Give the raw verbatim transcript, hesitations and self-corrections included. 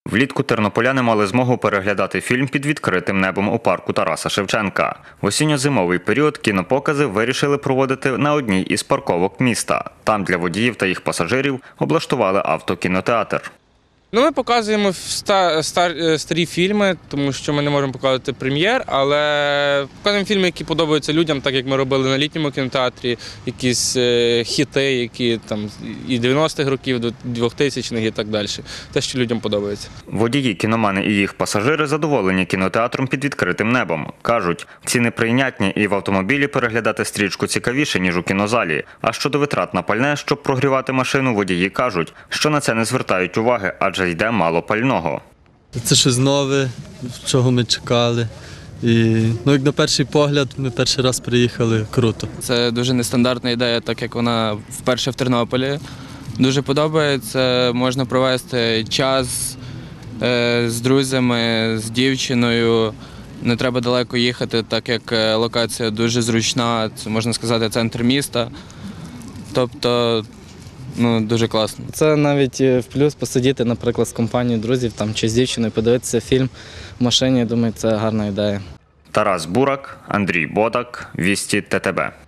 Влітку тернополяни мали змогу переглядати фільм «Під відкритим небом» у парку Тараса Шевченка. В осінньо-зимовий період кінопокази вирішили проводити на одній із парковок міста. Там для водіїв та їх пасажирів облаштували автокінотеатр. Ну, ми показуємо ста, стар, старі фільми, тому що ми не можемо показувати прем'єр, але показуємо фільми, які подобаються людям, так як ми робили на літньому кінотеатрі, якісь е, хіти, які там і дев'яностих років до двохтисячних і так далі. Те, що людям подобається. Водії, кіномани і їх пасажири задоволені кінотеатром «Під відкритим небом». Кажуть, ціни прийнятні і в автомобілі переглядати стрічку цікавіше, ніж у кінозалі. А щодо витрат на пальне, щоб прогрівати машину, водії кажуть, що на це не звертають уваги, адже адже йде мало пального. Це щось нове, чого ми чекали. І, ну, як на перший погляд, ми перший раз приїхали, круто. Це дуже нестандартна ідея, так як вона вперше в Тернополі. Дуже подобається, можна провести час е, з друзями, з дівчиною. Не треба далеко їхати, так як локація дуже зручна, це, можна сказати, центр міста. Тобто, ну, дуже класно. Це навіть в плюс посидіти, наприклад, з компанією друзів там, чи з дівчиною, подивитися фільм в машині, я думаю, це гарна ідея. Тарас Бурак, Андрій Бодак, Вісті ТТБ.